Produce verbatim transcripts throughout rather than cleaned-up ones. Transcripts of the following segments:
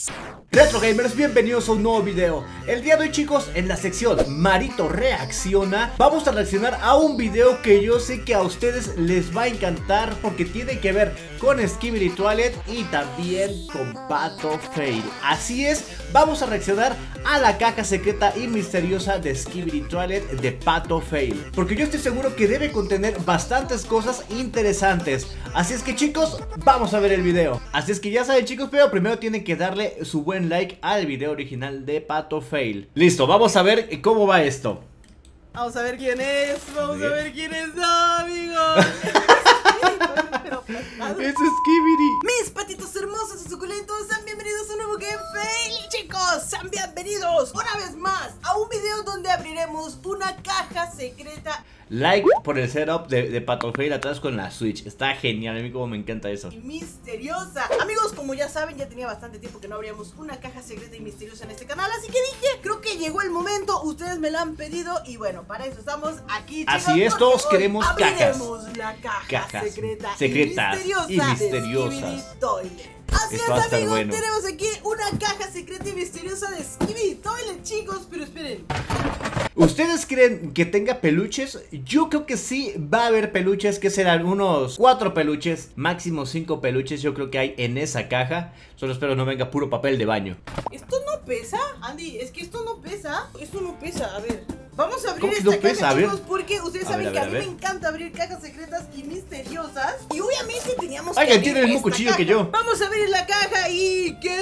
Retro Gamers, bienvenidos a un nuevo video. El día de hoy, chicos, en la sección Marito Reacciona, vamos a reaccionar a un video que yo sé que a ustedes les va a encantar, porque tiene que ver con Skibidi Toilet y también con Pato Fail. Así es, vamos a reaccionar a la caja secreta y misteriosa de Skibidi Toilet de Pato Fail, porque yo estoy seguro que debe contener bastantes cosas interesantes. Así es que, chicos, vamos a ver el video. Así es que ya saben, chicos, pero primero tienen que darle su buen like al video original de Pato Fail. Listo, vamos a ver cómo va esto. Vamos a ver quién es, vamos a ver quién es, no, amigos. Es Skibidi. Mis patitos hermosos y suculentos, sean bienvenidos a un nuevo Game Fail. Chicos, sean bienvenidos una vez más a un video donde abriremos una caja secreta. Like por el setup de, de Pato Fail atrás con la Switch. Está genial, a mí como me encanta eso. Y misteriosa. Amigos, como ya saben, ya tenía bastante tiempo que no abríamos una caja secreta y misteriosa en este canal, así que dije, creo que llegó el momento. Ustedes me la han pedido y bueno, para eso estamos aquí, chicos. Así es, todos queremos cajas. La caja cajas secreta secretas y, y misteriosas. De Skibidi Toilet. Así Esto es, amigos, bueno. tenemos aquí una caja secreta y misteriosa de Skibidi Toilet, chicos, pero esperen. ¿Ustedes creen que tenga peluches? Yo creo que sí va a haber peluches, que serán unos cuatro peluches, máximo cinco peluches yo creo que hay en esa caja. Solo espero no venga puro papel de baño. ¿Esto no pesa? Andy, es que esto no pesa. Esto no pesa, a ver. Vamos a abrir ¿Cómo que esta no pesa? caja, A ver. chicos, porque ustedes A saben ver, que a a, ver, mí a ver. me encanta abrir cajas secretas y misteriosas. Y obviamente teníamos Ay, que abrir tiene el mismo esta cuchillo caja. que yo. Vamos a abrir la caja y... ¿qué?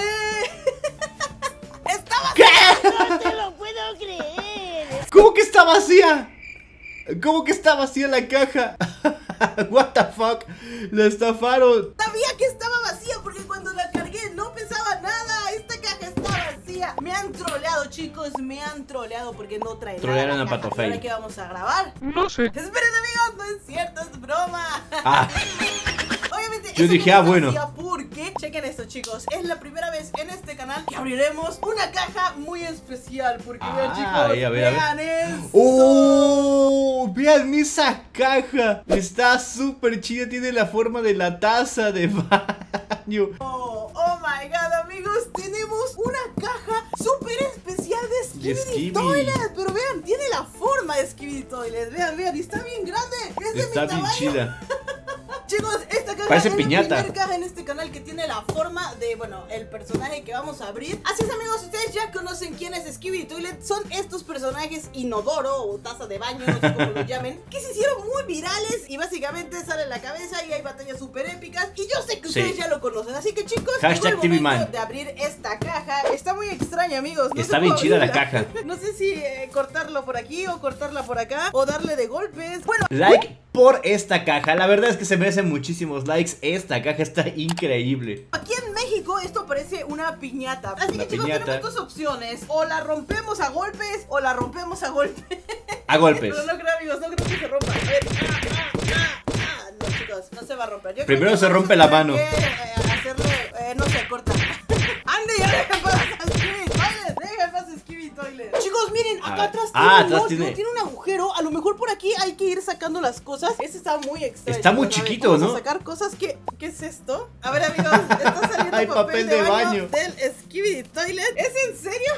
¡Está ¿Qué? vacía! ¡No te lo puedo creer! ¿Cómo que está vacía? ¿Cómo que está vacía la caja? What the fuck, la estafaron. Sabía que estaba vacía porque cuando la cargué no pesaba nada. Esta caja está vacía. Me han troleado, chicos, me han troleado porque no trae nada. Trolearon la a caja. Pato ¿Y ahora Fail. qué vamos a grabar? No sé. Esperen, amigos, no es cierto, es broma. Ah, Obviamente, yo eso dije, no ah, está bueno. vacía porque, chequen esto, chicos, es la primera vez en este canal que abriremos una caja muy especial. Porque Ah, vean, chicos, a ver, a ver. vean esto. ¡Oh! Vean esa caja. Está súper chida. Tiene la forma de la taza de baño. Oh, oh my god, amigos, tenemos una caja súper especial de Skibidi Skibidi. Toilet. Pero vean, tiene la forma de Skibidi Toilet. Vean, vean, y está bien grande. Es de Está mi bien tamaño. chida. Chicos, esta caja Parece es piñata. la primera caja en este canal que tiene la forma de, bueno, el personaje que vamos a abrir. Así es, amigos, ustedes ya conocen quién es Skibidi Toilet. Son estos personajes inodoro o taza de baño, no sé cómo lo llamen, que se hicieron muy virales y básicamente sale en la cabeza y hay batallas súper épicas. Y yo sé que ustedes Sí. ya lo conocen, así que, chicos, Hashtag llegó el T V momento Man. de abrir esta caja. Está muy extraña, amigos, no Está sé bien cómo chida la abrirla. caja. No sé si eh, cortarlo por aquí o cortarla por acá o darle de golpes. Bueno, Like por esta caja. La verdad es que se merecen muchísimos likes. Esta caja está increíble. aquí en México esto parece una piñata. Así Una que, chicos, piñata. tenemos dos opciones. O la rompemos a golpes o la rompemos a golpes. A golpes. Pero no creo, amigos, no creo que se rompa. A ver. Ah, ah, ah, ah. No, chicos, no se va a romper. Yo creo Primero que se vamos rompe a la tener mano. que, eh, hacerle, eh, no sé, corta. Andy, ya deja en paz a Skibidi Toilet. Deja en paz a Skibidi Toilet. Chicos, miren, acá Ah, atrás ah, tiene, atrás no, tiene- no, tiene un agujero. A lo mejor por aquí hay que ir sacando las cosas. Este está muy extraño. Está muy chicos. A ver, chiquito, vamos ¿no? a sacar cosas que... ¿Qué es esto? A ver, amigos, está saliendo Hay papel, papel de, de baño, baño. del Skibidi Toilet. ¿Es en serio?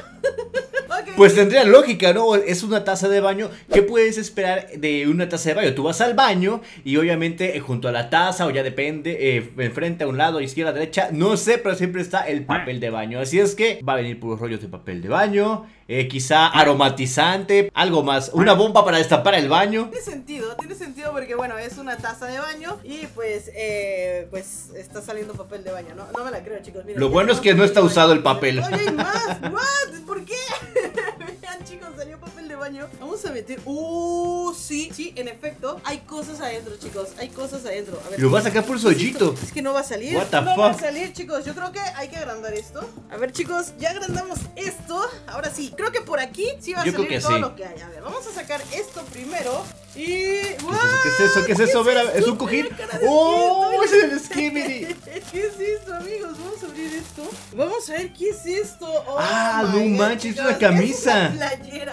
Ok. Pues tendría lógica, ¿no? Es una taza de baño. ¿Qué puedes esperar de una taza de baño? Tú vas al baño y obviamente eh, junto a la taza, o ya depende, eh, enfrente, a un lado, izquierda, derecha, no sé, pero siempre está el papel de baño. Así es que va a venir puros rollos de papel de baño, eh, quizá aromatizante, algo más, una bomba para destapar el baño. Tiene sentido, tiene sentido porque bueno, es una taza de baño y pues, eh, pues está saliendo papel de baño, ¿no? No me la creo, chicos, miren. Lo ya bueno es tenemos que no está papel de usado baño. el papel. Oye, hay más, what, ¿por qué? Vean, chicos, salió papel de baño. Vamos a meter, uh, sí, sí, en efecto, hay cosas adentro, chicos, hay cosas adentro. A ver, Lo va a sacar por su hoyito. es que no va a salir. What the no va a fuck? salir, chicos. Yo creo que hay que agrandar esto. A ver, chicos, ya agrandamos esto. Ahora sí, creo que por aquí sí va a Yo creo salir que todo sí. lo que hay. A ver, vamos a sacar esto primero. Y... ¿Qué es eso? ¿Qué es eso? A ver, a ver, ¿es un cojín? ¡Oh! ¡Es el Skibidi! ¿Qué es esto, amigos? Vamos a abrir esto. Vamos a ver qué es esto. Oh Ah, my no God, manches, es chicos, una camisa. Es una playera. Veamos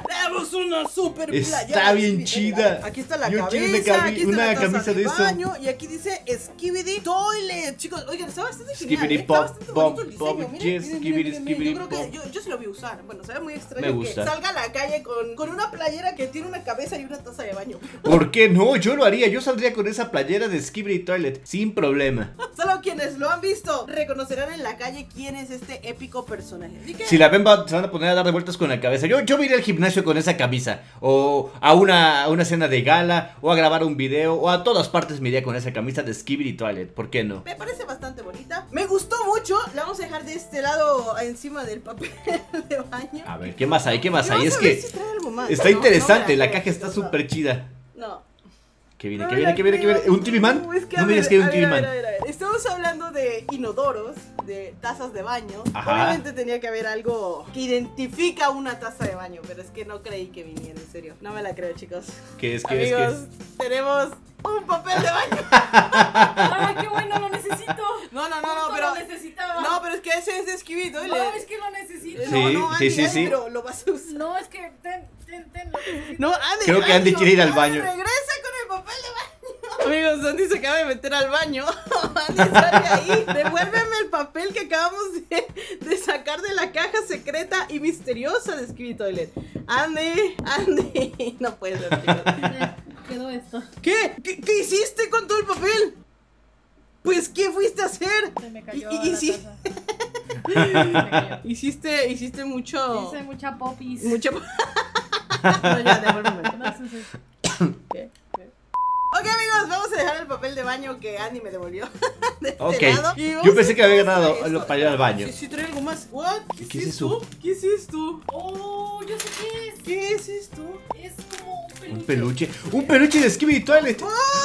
tenemos una super Está playera. bien chida. Aquí está la Yo quiero una cabeza, cami- aquí está una la taza camisa de eso. baño, y aquí dice Skibidi Toilet. Chicos, oigan, está bastante genial, Skibidi ¿eh? pop, Está bastante pop, bonito el pop, diseño. Miren, yes, miren, skibidi, miren, miren, skibidi, Yo creo que pop. yo, yo sí lo voy a usar. Bueno, se ve muy extraño Me que gusta. salga a la calle con, con una playera que tiene una cabeza y una taza de baño. ¿Por qué no? Yo lo haría. Yo saldría con esa playera de Skibidi Toilet sin problema. Solo quienes lo han visto reconocerán en la calle quién es este épico personaje. Así que... Si la ven, va- se van a poner a dar de vueltas con la cabeza. Yo, yo me iré al gimnasio con esa camisa. O a una, a una cena de gala. O a grabar un video. O a todas partes me iría con esa camisa de Skibidi Toilet. ¿Por qué no? Me parece bastante bonita. Me gustó mucho. La vamos a dejar de este lado encima del papel de baño. A ver, ¿qué más hay? ¿Qué más Y hay? vamos Es a ver que si trae algo más. está No, interesante. no me La creo, caja está chicos, súper chida. No. ¿Qué viene? No ¿Qué me viene? la ¿Qué viene? ¿Qué viene? creo. ¿Un T V Man? No, es que, No a me digas ver, que hay un a T V ver, a Man. ver, a ver, a ver. Estamos hablando de inodoros, de tazas de baño. Ajá. Obviamente tenía que haber algo que identifica una taza de baño, pero es que no creí que viniera, en serio. No me la creo, chicos. ¿Qué es? ¿Qué es? ¿Qué Amigos, es? tenemos un papel de baño. ¡Ay, qué bueno! ¡Lo necesito! No, no, no, no, Justo pero... lo necesitaba. No, pero es que ese es de Esquivito. No, es que lo necesito. Sí, no, no, sí, Andy, sí, Andy, sí. pero lo vas a usar. No, es que ten, ten, ten, lo necesito. No, Andy. Creo que Andy quiere ir al baño. Regresa con el papel de baño. Amigos, Andy se acaba de meter al baño. Andy, sale ahí. Devuélveme el papel que acabamos de, de sacar de la caja secreta y misteriosa de Skibidi Toilet. Andy, Andy. No puede ser, chicos. Eh, Quedó esto. ¿Qué? ¿Qué? ¿Qué hiciste con todo el papel? Pues, ¿qué fuiste a hacer? Se me cayó Y- y- y la sí. taza. Se me cayó. Hiciste, hiciste mucho. Hice mucha popis. Mucho. No, ya, devuélveme. No, sí, sí. ¿Qué? ¿Qué? Ok, amigos, vamos a dejar el papel de baño que Andy me devolvió. De este Ok. lado. Y vamos Yo pensé a que había hacer ganado esto. lo- para ir al baño. Sí, sí, trae algo más. What? ¿Qué, ¿Qué es es esto? ¿Qué es esto? Oh, yo sé qué es. ¿Qué es esto? Es como un peluche. Un peluche. Un peluche de Skibidi Toilet. ¡Oh!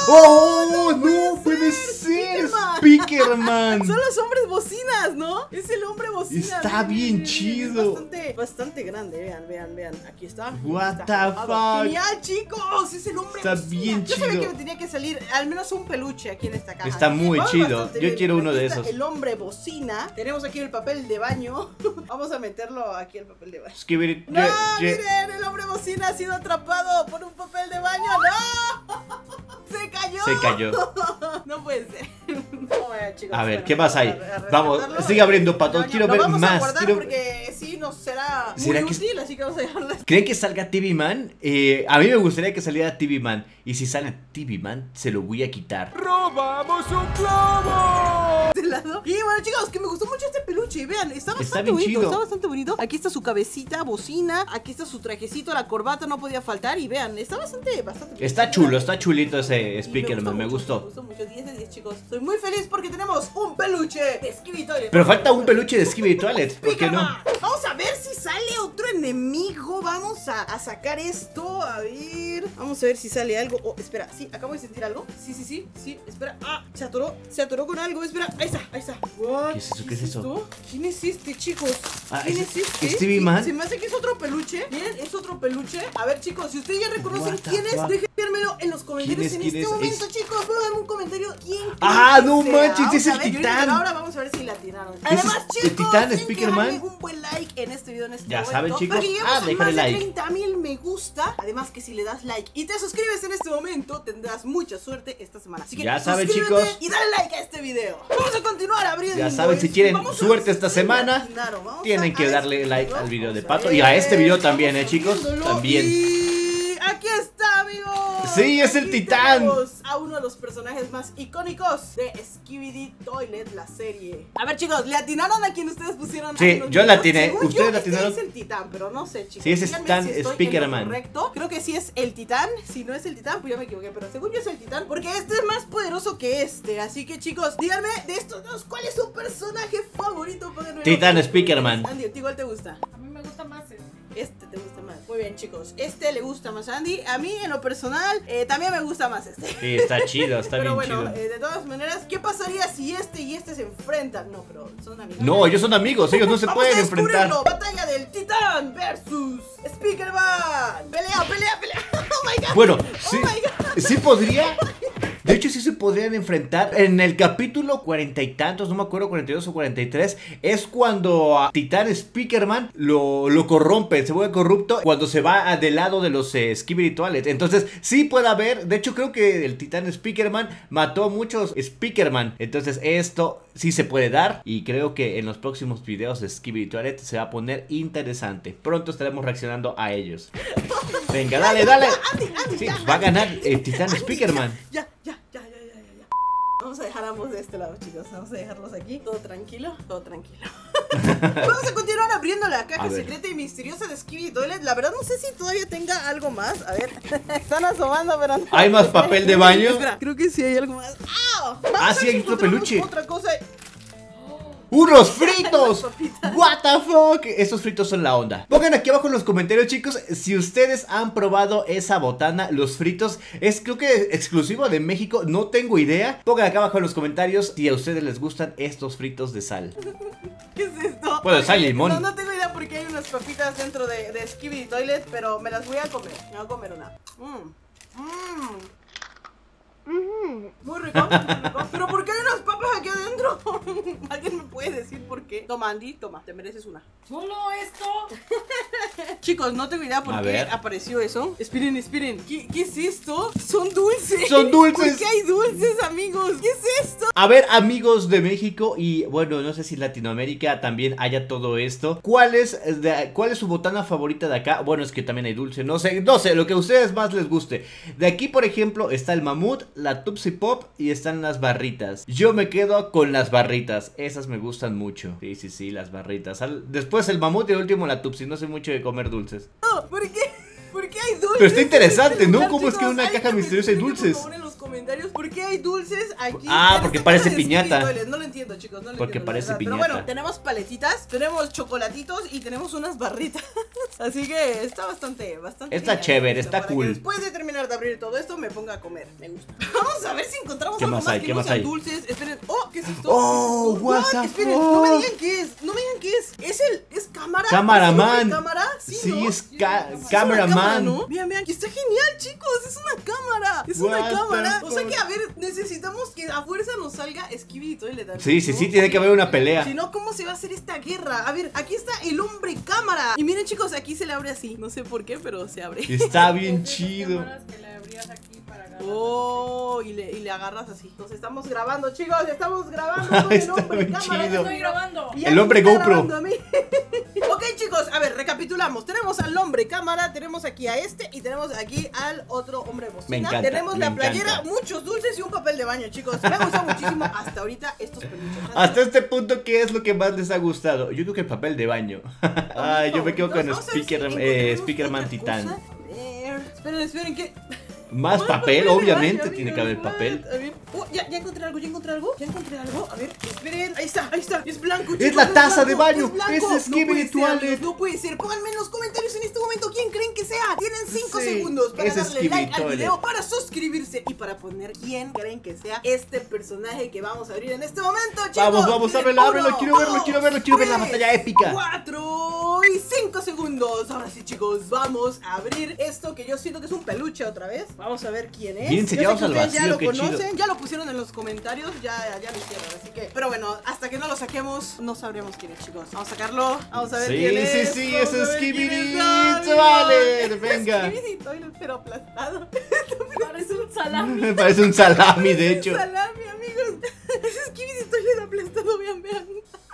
¡Oh! ¡No puede ¡No puede ser! ser! Speakerman. Speakerman. Son los hombres bocinas, ¿no? Es el hombre bocina. Está Miren, bien miren, miren, chido. Es bastante, bastante grande. Vean, vean, vean. Aquí está. What Aquí the está. fuck? Genial, chicos. Es el hombre Está bocina. bien Yo sabía chido. que me tenía que salir al menos un peluche aquí en esta caja. Está Así que muy vamos chido. bastante Yo bien. quiero uno Aquí de está esos. El hombre bocina. Tenemos aquí el papel de baño. Vamos a meterlo aquí el papel de baño. Skibidi. ¡No! ye- ye- ¡Miren! El hombre bocina ha sido atrapado por un papel de baño. ¡No! ¡Se cayó! Se cayó. No puede ser. Oh, vaya, chicos, A ver, bueno, ¿qué más hay? a- a Vamos, rescatarlo. sigue abriendo, Pato. Baño. Quiero Lo ver vamos a más. guardar Quiero- porque sí nos será muy ¿Será que- útil, así que vamos a dejarlo ¿Creen que salga T V Man? Eh, a mí me gustaría que saliera T V Man. Y si sale T V Man, se lo voy a quitar. ¡Robamos un globo! de lado. Y bueno, chicos, que me gustó mucho este peluche. Vean, está bastante bien bonito. chido. Está bastante bonito. Aquí está su cabecita, bocina. Aquí está su trajecito, la corbata no podía faltar. Y vean, está bastante, bastante. Está chulo, está chulito ese Y Speakerman, me mucho, gustó. Me gustó mucho, diez de diez, chicos. Estoy muy feliz porque tenemos un peluche de Skibidi Toilet. Pero falta un peluche de Skibidi Toilet, ¿por qué no? Speakerman. Vamos a ver si sale otro enemigo. Vamos a, a sacar esto. A ver. Vamos a ver si sale algo. Oh, espera, sí, acabo de sentir algo. Sí, sí, sí, sí, espera. Ah, se atoró, se atoró con algo. Espera, ahí está, ahí está. What? ¿Qué es eso? ¿Qué es eso? esto? ¿Quién es este, chicos? Ah, ¿Quién ¿es- es este? es T V Man? Se me hace que es otro peluche. Miren, es otro peluche. A ver, chicos, si ustedes ya reconocen What the quién es, fuck? déjenmelo en los comentarios es? en ¿Quién este es? momento, Es- chicos. Pónganme un comentario. ¿Quién creen Ah, que no sea? manches, Vamos es a el ver, yo Titán. ahorita ahora vamos a ver si la atinaron. es Además, el chicos, Titán, tienen que Speakerman? darle un buen like en este video en este Ya momento, saben, chicos. para que lleguemos Ah, a déjale más de like. treinta mil me gusta. Además que si le das like y te suscribes en este momento, tendrás mucha suerte esta semana. Así que Ya saben, suscríbete chicos. y dale like a este video. Vamos a continuar abriendo. Ya saben, si quieren Vamos a ver suerte si esta ustedes semana, le atinaron. Vamos tienen a- que a darle este like video. al video de Vamos Pato y a este video también, vamos eh, chicos, abriéndolo. también. Y aquí está, amigos. Sí, es el Aquí Titán. tenemos a uno de los personajes más icónicos de Skibidi Toilet, la serie. A ver, chicos, ¿le atinaron a quien ustedes pusieron? Sí, hace unos yo le minutos? atiné. Según ¿Ustedes yo, le este atinaron? es el Titán, pero no sé, chicos. Sí, ese es Díganme Titán, si estoy en lo Speakerman. correcto. Creo que sí es el Titán. Si no es el Titán, pues ya me equivoqué. Pero según yo es el Titán, porque este es más poderoso que este. Así que, chicos, díganme de estos dos, ¿cuál es su personaje favorito? Pónganmelo. Titán Speakerman. Andy, ¿a ti cuál te gusta? A mí me gusta más este. Este te gusta más. Muy bien, chicos. Este le gusta más a Andy. A mí, en lo personal, eh, también me gusta más este. Sí, está chido, está Pero bien bueno, chido. eh, de todas maneras, ¿qué pasaría si este y este se enfrentan? No, pero son amigos. No, ellos son amigos, ellos no se Vamos pueden a enfrentar. descubrirlo. Batalla del Titán versus Speakerman. Pelea, pelea, pelea. Oh my god. Bueno, Oh sí, my god. sí podría. De hecho, sí se podrían enfrentar. En el capítulo cuarenta y tantos, no me acuerdo, cuarenta y dos o cuarenta y tres, es cuando a Titán Speakerman lo, lo corrompe, se vuelve corrupto cuando se va a, del lado de los eh, Skibidi Toilet. Entonces, sí puede haber. De hecho, creo que el Titán Speakerman mató a muchos Speakerman. Entonces, esto sí se puede dar. Y creo que en los próximos videos de Skibidi Toilet se va a poner interesante. Pronto estaremos reaccionando a ellos. Venga, dale, dale. Andy, Andy, Sí, ya, pues va a Andy, ganar Andy, el Titán Andy, Speakerman. Ya, ya, ya, ya, ya, ya, ya. Vamos a dejar a ambos de este lado, chicos. Vamos a dejarlos aquí. Todo tranquilo, todo tranquilo. Vamos a continuar abriendo la caja secreta y misteriosa de Skibidi Toilet. La verdad no sé si todavía tenga algo más. A ver, están asomando, pero no. ¿Hay más papel de baño? Espera, creo que sí hay algo más. ¡Ah! Vamos Ah, a ver sí, si hay otro encontramos peluche. Otra cosa. ¡Unos fritos! Las papitas. What the fuck, esos fritos son la onda. Pongan aquí abajo en los comentarios, chicos, si ustedes han probado esa botana, los fritos. Es creo que exclusivo de México, no tengo idea. Pongan acá abajo en los comentarios si a ustedes les gustan estos fritos de sal. ¿Qué es esto? Bueno, sal y limón. No, no tengo idea porque hay unas papitas dentro de, de Skibidi Toilet, pero me las voy a comer. Me voy a comer una. Mmm. Mmm. Muy rico, muy rico. Pero ¿por qué hay unas papas aquí adentro? ¿Alguien me puede decir por qué? Toma, Andy, toma, te mereces una. Solo esto. Chicos, no tengo idea por A qué ver. apareció eso. Esperen, esperen. ¿Qué, ¿Qué es esto? Son dulces. Son dulces. ¿Por qué hay dulces, amigos? ¿Qué es esto? A ver, amigos de México y bueno, no sé si Latinoamérica también haya todo esto. ¿Cuál es, de, cuál es su botana favorita de acá? Bueno, es que también hay dulce, no sé, no sé, lo que a ustedes más les guste. De aquí, por ejemplo, está el mamut, la Tupsi Pop y están las barritas. Yo me quedo con las barritas, esas me gustan mucho. Sí, sí, sí, las barritas. Al, después el mamut y el último la Tupsi, no sé mucho de comer dulces. No, ¿por qué? ¿Por qué hay dulces? Pero está interesante, en este ¿no? lugar, ¿Cómo es que en una Alguien caja me misteriosa hay explique, dulces? por favor, en los comentarios, ¿por qué hay dulces aquí? Ah, en porque esta parece caja de Skibidi piñata. Toilet? No lo entiendo, chicos, no lo Porque entiendo, la parece verdad. Pero piñata. bueno, tenemos paletitas, tenemos chocolatitos y tenemos unas barritas. Así que está bastante, bastante Está genial chévere, esto, está para que cool. después de terminar de abrir todo esto, me ponga a comer. Me gusta. Vamos a ver si encontramos ¿Qué algo más más hay? que ¿Qué no más sean hay? dulces. Esperen. Oh, ¿qué es esto? Oh, ¿Qué es esto? what the Esperen, no me fuck? digan qué es. No me digan qué es. ¿Es el, es cámara? Cameraman. ¿Es el cámara? Sí, Sí, ¿no? es ca- Es una cámara, cameraman. ¿no? Vean, vean, que está genial, chicos. Es una cámara. Es una What the cámara. O sea fuck? que, a ver, necesitamos que a fuerza nos salga Skibidi Toilet. Sí, sí, ¿no? sí, tiene que haber una pelea. Si no, ¿cómo se va a hacer esta guerra? A ver, aquí está el hombre cámara. Y miren, chicos, aquí se le abre así. No sé por qué, pero se abre. Está bien Esas chido. cámaras que le abrías aquí para agarrar. Oh, y le, y le agarras así. Nos estamos grabando, chicos. Estamos grabando con el Está hombre bien cámara. chido. Estoy grabando. Y El alguien hombre me está GoPro. grabando a mí. Ok, chicos, a ver, recapitulamos. Tenemos al hombre cámara, tenemos aquí a este y tenemos aquí al otro hombre bocina. Me encanta, Tenemos me la playera, encanta. muchos dulces y un papel de baño, chicos. Me ha gustado muchísimo hasta ahorita estos peluches. Hasta este punto, ¿qué es lo que más les ha gustado? Yo creo que el papel de baño. Ay, yo me quedo con Vamos a ver si Speaker, encontramos eh, Speakerman otra Titán. cosa. A ver, esperen, esperen, ¿qué? Más Más papel, de obviamente, baño, tiene que amigos, haber papel. what? A ver, oh, ya, ya encontré algo, ya encontré algo, ya encontré algo. A ver, esperen, ahí está, ahí está, es blanco, Es chicos, la taza de blanco, baño, blanco. es No Skibidi puede ser, Toilet. amigos, no puede ser. Pónganme en los comentarios en este momento quién creen que sea. Tienen cinco Sí, segundos para es darle Skibidi like al Toilet. video, para suscribirse y para poner quién creen que sea este personaje que vamos a abrir en este momento, chicos. Vamos, vamos, ábrelo, Uno, ábrelo, quiero verlo, dos, quiero verlo, quiero ver la tres, batalla épica. Cuatro y cinco segundos. Ahora sí, chicos, vamos a abrir esto que yo siento que es un peluche otra vez. Vamos a ver quién es. Bien Yo sé sellados que al ustedes ya vacío, lo qué chido. conocen, ya lo pusieron en los comentarios, ya, ya lo hicieron, así que. Pero bueno, hasta que no lo saquemos, no sabremos quién es, chicos. Vamos a sacarlo, vamos a ver Sí, quién sí, es. sí, vamos es a ver Skibidi quién es. ¡Ah, Toilet, mira! venga. Skibidi Toilet, pero aplastado. Parece un salami. Me parece un salami, de hecho. Salami, amigos. Es Skibidi Toilet aplastado, vean, vean.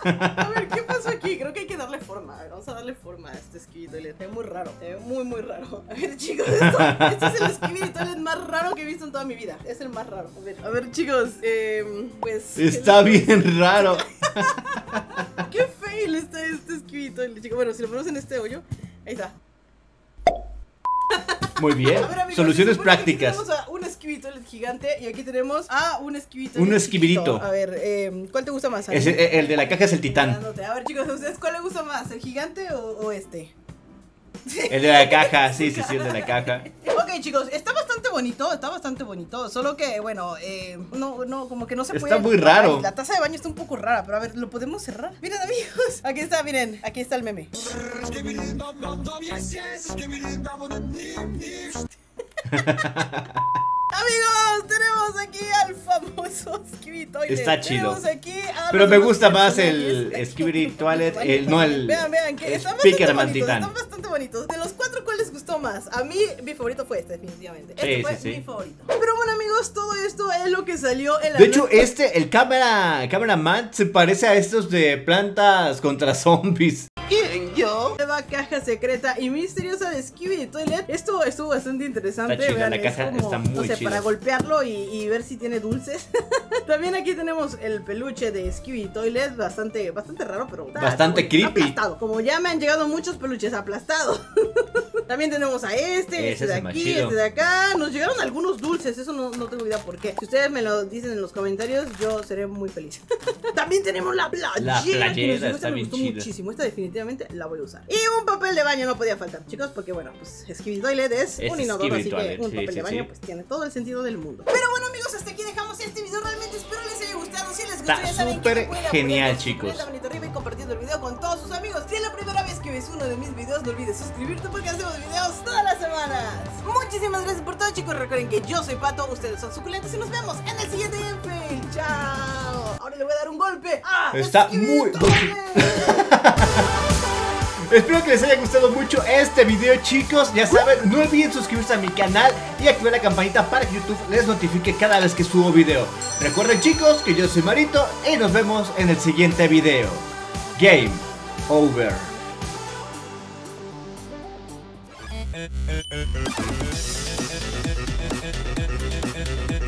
A ver, ¿qué pasó aquí? Creo que hay que darle forma. A ver, vamos a darle forma a este Skibidi Toilet. Se ve muy raro, se ve muy, muy raro. A ver, chicos, esto, este es el Skibidi Toilet más raro que he visto en toda mi vida. Es el más raro. A ver, a ver, chicos, eh, pues. Está bien raro. Qué fail está este Skibidi Toilet, chicos. Bueno, si lo ponemos en este hoyo, ahí está. Muy bien. A ver, amigos, Soluciones se supone que aquí prácticas. tenemos a un Skibidi Toilet gigante y aquí tenemos a un Skibidi Toilet Un esquibidito. chiquito. A ver, eh, ¿cuál te gusta más? Es- el, el de la caja es el titán. A ver, chicos, ¿a ustedes cuál les gusta más? ¿El gigante o, o este? El de la caja, sí, sí, sí, el de la caja. Ok, chicos, está bastante bonito, está bastante bonito. Solo que, bueno, eh, no, no, como que no se Está puede. muy raro. Ay, la taza de baño está un poco rara, pero a ver, ¿lo podemos cerrar? Miren, amigos, aquí está, miren, aquí está el meme. Amigos, tenemos aquí al famoso Skibidi Toilet. Está chido. Tenemos aquí a Pero los me dos gusta más personajes. el Skibidi Toilet, el, no el Vean, vean, que están bastante Speakerman bonitos, Titán. están bastante bonitos. De los cuatro, ¿cuál les gustó más? A mí, mi favorito fue este, definitivamente. Sí, Este fue sí, sí. mi favorito. Pero bueno, amigos, todo esto es lo que salió en la De hecho, noche. este, el cámara, cameraman se parece a estos de Plantas contra Zombies. ¿Quién, yo? Nueva caja secreta y misteriosa de Skibidi Toilet. Esto estuvo bastante interesante. Está chida, vean, la es caja como, está muy no sé, chida. para golpearlo y, y ver si tiene dulces. También aquí tenemos el peluche de Skibidi Toilet, bastante, bastante raro, pero está- Bastante está creepy. aplastado. Como ya me han llegado muchos peluches aplastados. También tenemos a este, Ese este de es más aquí, chido. este de acá. Nos llegaron algunos dulces, eso no, no tengo idea por qué. Si ustedes me lo dicen en los comentarios, yo seré muy feliz. También tenemos la playera. La que nos playera llegó, está esta me bien gustó chida. muchísimo. Esta definitivamente la voy a usar. Y un papel de baño no podía faltar, chicos, porque bueno, pues Skibidi Toilet es Es un inodoro, Skibidi así Toilet, que un sí, papel sí, de baño sí. pues tiene todo el sentido del mundo. Pero bueno, amigos, hasta aquí dejamos este video. Realmente espero les haya gustado. Si les gustó, Está ya saben que súper me pueden apoyar genial, con su chicos. dedo manito arriba y compartiendo el video con todos sus amigos. Si es la primera vez que ves uno de mis videos, no olvides suscribirte porque hacemos videos todas las semanas. Muchísimas gracias por todo, chicos. Recuerden que yo soy Pato, ustedes son suculentos y nos vemos en el siguiente gameplay. Chao. Ahora le voy a dar un golpe. ¡Ah! Está Skibidi muy- Toilet. Espero que les haya gustado mucho este video, chicos. Ya saben, no olviden suscribirse a mi canal y activar la campanita para que YouTube les notifique cada vez que subo video. Recuerden, chicos, que yo soy Marito y nos vemos en el siguiente video. Game over. Eh, eh, eh, eh, eh, eh, eh, eh, eh, eh, eh, eh, eh, eh, eh,